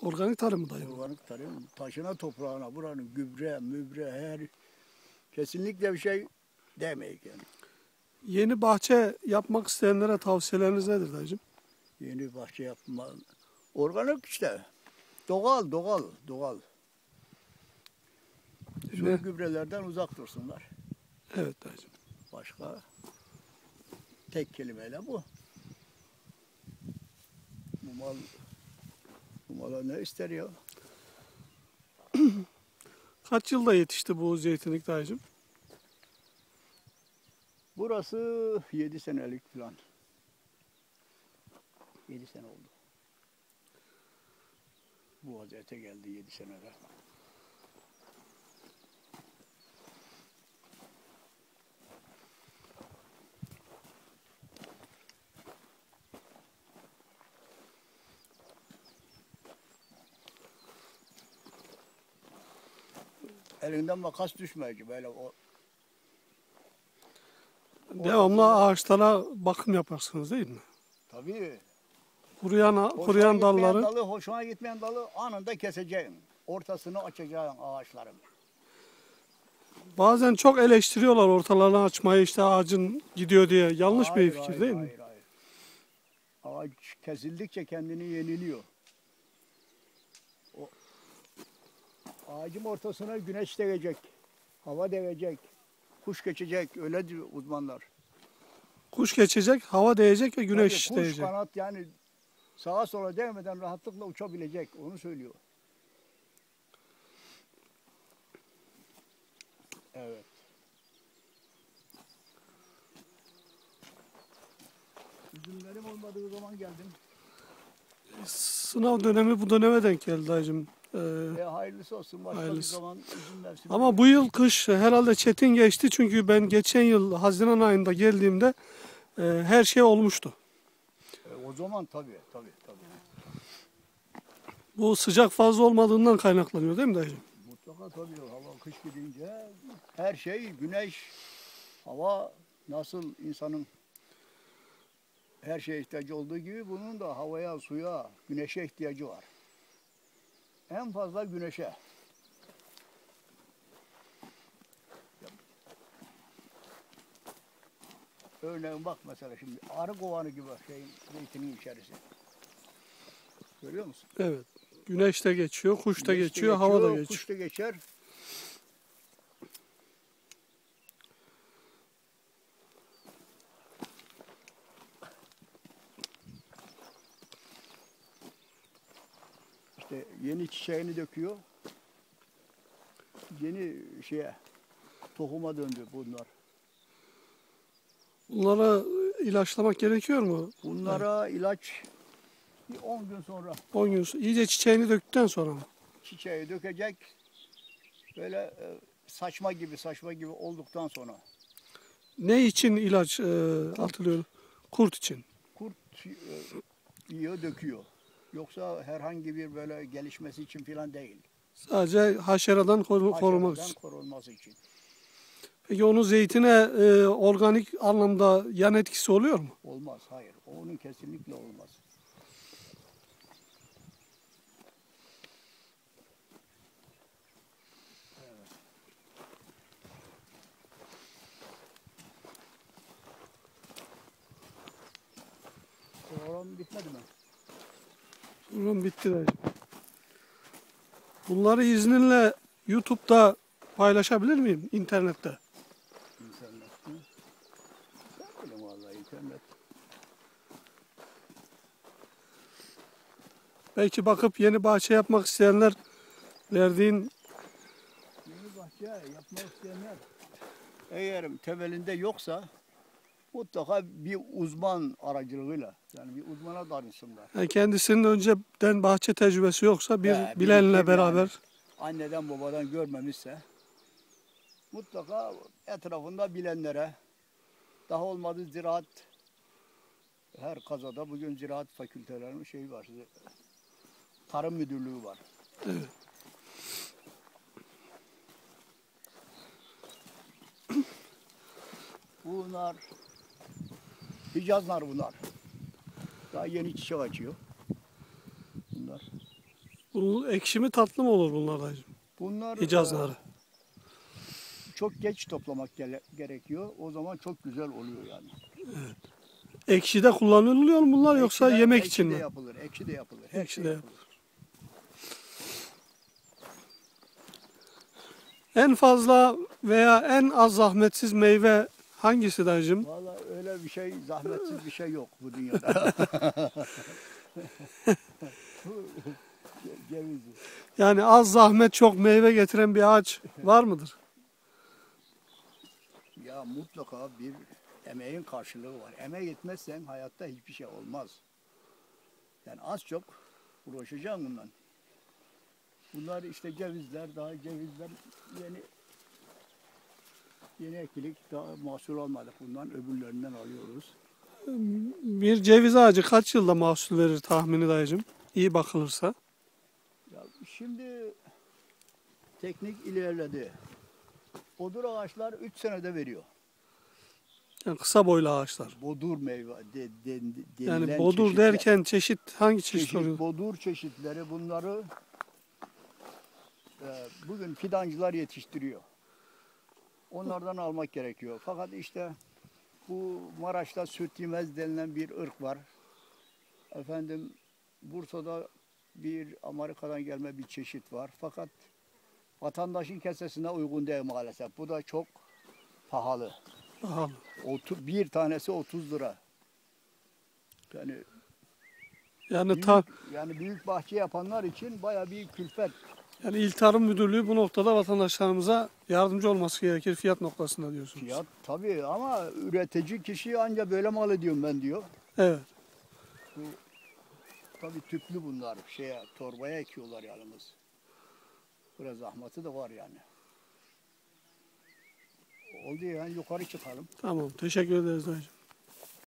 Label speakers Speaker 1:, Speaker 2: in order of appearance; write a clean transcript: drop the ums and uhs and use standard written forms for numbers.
Speaker 1: Organik tarım mı dayı?
Speaker 2: Organik tarım. Taşına toprağına buranın gübre, mübre her kesinlikle bir şey demeyik yani.
Speaker 1: Yeni bahçe yapmak isteyenlere tavsiyeleriniz nedir dayıcığım?
Speaker 2: Yeni bahçe yapma. Organik işte. Doğal. Su gübrelerden uzak dursunlar.
Speaker 1: Evet dayıcığım.
Speaker 2: Başka tek kelimeyle bu. Bu mala ne ister ya?
Speaker 1: Kaç yılda yetişti bu zeytinlik dayıcığım?
Speaker 2: Burası 7 senelik falan. 7 sene oldu. Bu vaziyete geldi 7 senede. Elinden makas düşmeyecek böyle o.
Speaker 1: Devamlı ağaçlara bakım yaparsınız değil mi?
Speaker 2: Tabii.
Speaker 1: Kuruyan dalları.
Speaker 2: Hoşuna gitmeyen dalı anında keseceğim. Ortasını açacağım ağaçların.
Speaker 1: Bazen çok eleştiriyorlar ortalarını açmayı, işte ağacın gidiyor diye. Yanlış bir fikir değil mi?
Speaker 2: Hayır. Ağaç kesildikçe kendini yeniliyor. O ağacın ortasına güneş değecek, hava değecek, kuş geçecek, öyle diyor uzmanlar.
Speaker 1: Kuş geçecek, hava değecek ve güneş
Speaker 2: Tabii kuş
Speaker 1: değecek.
Speaker 2: kanat yani sağa sola değmeden rahatlıkla uçabilecek, onu söylüyor. Evet. Üzümlerim olmadığı zaman geldim.
Speaker 1: Sınav dönemi bu döneme denk geldi dayıcığım.
Speaker 2: Hayırlısı olsun. Başka
Speaker 1: Hayırlısı.
Speaker 2: bir zaman üzüm mevsimi.
Speaker 1: Ama bu yıl kış herhalde çetin geçti, çünkü ben geçen yıl Haziran ayında geldiğimde her şey olmuştu.
Speaker 2: O zaman tabii.
Speaker 1: Bu sıcak fazla olmadığından kaynaklanıyor değil mi dayıcığım?
Speaker 2: Mutlaka tabii. Hava kış gidince her şey, güneş, hava nasıl insanın her şeye ihtiyacı olduğu gibi bunun da havaya, suya, güneşe ihtiyacı var. En fazla güneşe. Örneğin bak mesela şimdi arı kovanı gibi zeytinin içerisi. Görüyor musun?
Speaker 1: Evet. Güneş de geçiyor, kuş da
Speaker 2: Güneş de
Speaker 1: geçiyor, hava da geçiyor.
Speaker 2: Kuş da geçer. İşte yeni çiçeğini döküyor. Yeni tohuma döndü bunlar.
Speaker 1: Bunlara ilaçlamak gerekiyor mu?
Speaker 2: Bunlara ilaç bir 10 gün sonra.
Speaker 1: 10 gün sonra. İyice çiçeğini döktükten sonra mı?
Speaker 2: Çiçeği dökecek. Böyle saçma gibi olduktan sonra.
Speaker 1: Ne için ilaç atılıyor? Kurt için.
Speaker 2: Kurt yiyor, döküyor. Yoksa herhangi bir böyle gelişmesi için falan değil.
Speaker 1: Sadece haşeradan korumak için.
Speaker 2: Korunması için.
Speaker 1: Peki onun zeytine organik anlamda yan etkisi oluyor mu?
Speaker 2: Olmaz, hayır. Onun kesinlikle olmaz. Evet. Program bitmedi mi?
Speaker 1: Program bitti dayıcığım. Bunları izninle YouTube'da paylaşabilir miyim? İnternette.
Speaker 2: İnternette. Ben bileyim vallahi internet.
Speaker 1: Belki bakıp yeni bahçe yapmak isteyenler verdiğin...
Speaker 2: Yeni bahçe yapmak isteyenler eğer temelinde yoksa mutlaka bir uzman aracılığıyla, yani bir uzmana danışsınlar.
Speaker 1: Yani kendisinin önceden bahçe tecrübesi yoksa bir bilenle beraber...
Speaker 2: Yani, anneden babadan görmemişse mutlaka etrafında bilenlere, daha olmadı ziraat, her kazada bugün ziraat fakültelerinin şeyi var, tarım müdürlüğü var.
Speaker 1: Evet.
Speaker 2: Bunlar Hicazlar bunlar. Daha yeni çiçek açıyor. Bunlar.
Speaker 1: Bu ekşi mi tatlı mı olur bunlar dayıcım?
Speaker 2: Bunlar
Speaker 1: Hicaz narı.
Speaker 2: çok geç toplamak gerekiyor. O zaman çok güzel oluyor yani.
Speaker 1: Ekşi de kullanılıyor mu bunlar yoksa
Speaker 2: Ekşi de-
Speaker 1: yemek
Speaker 2: ekşi
Speaker 1: için
Speaker 2: de
Speaker 1: mi?
Speaker 2: yapılır, ekşi de yapılır. Her
Speaker 1: Ekşi
Speaker 2: şey
Speaker 1: de
Speaker 2: yapılır.
Speaker 1: En fazla veya en az zahmetsiz meyve hangisi dayıcım?
Speaker 2: Vallahi öyle bir şey, zahmetsiz bir şey yok bu dünyada. Cevizi.
Speaker 1: Yani az zahmet çok meyve getiren bir ağaç var mıdır?
Speaker 2: Ya mutlaka bir emeğin karşılığı var. Emek etmezsen hayatta hiçbir şey olmaz. Yani az çok uğraşacağım bundan. Bunlar işte cevizler, daha cevizler yeni ekilik, daha mahsul almadık. Bundan öbürlerinden alıyoruz.
Speaker 1: Bir ceviz ağacı kaç yılda mahsul verir tahmini dayıcım? İyi bakılırsa.
Speaker 2: Ya şimdi teknik ilerledi. Bodur ağaçlar 3 senede veriyor.
Speaker 1: Yani kısa boylu ağaçlar.
Speaker 2: Bodur meyve
Speaker 1: Yani
Speaker 2: denilen
Speaker 1: bodur
Speaker 2: çeşitler.
Speaker 1: derken çeşit hangi çeşit
Speaker 2: Çeşit
Speaker 1: oluyor?
Speaker 2: bodur çeşitleri bunları bugün fidancılar yetiştiriyor. Onlardan almak gerekiyor. Fakat işte bu Maraş'ta sürtümez denilen bir ırk var. Efendim Bursa'da bir Amerika'dan gelme bir çeşit var. Fakat vatandaşın kesesine uygun değil maalesef. Bu da çok pahalı.
Speaker 1: Aha.
Speaker 2: Bir tanesi 30 lira. Yani
Speaker 1: Yani
Speaker 2: büyük bahçe yapanlar için bayağı bir külfet.
Speaker 1: yani İl Tarım Müdürlüğü bu noktada vatandaşlarımıza yardımcı olması gerekir fiyat noktasında diyorsunuz.
Speaker 2: Fiyat tabii ama üretici kişi anca böyle mal ediyorum ben diyor.
Speaker 1: Evet.
Speaker 2: Tabii tüplü bunlar. Torbaya ekiyorlar yalnız. Biraz zahmeti de var yani. Oldu yani yukarı çıkalım.
Speaker 1: Tamam. Teşekkür ederiz dayıcım.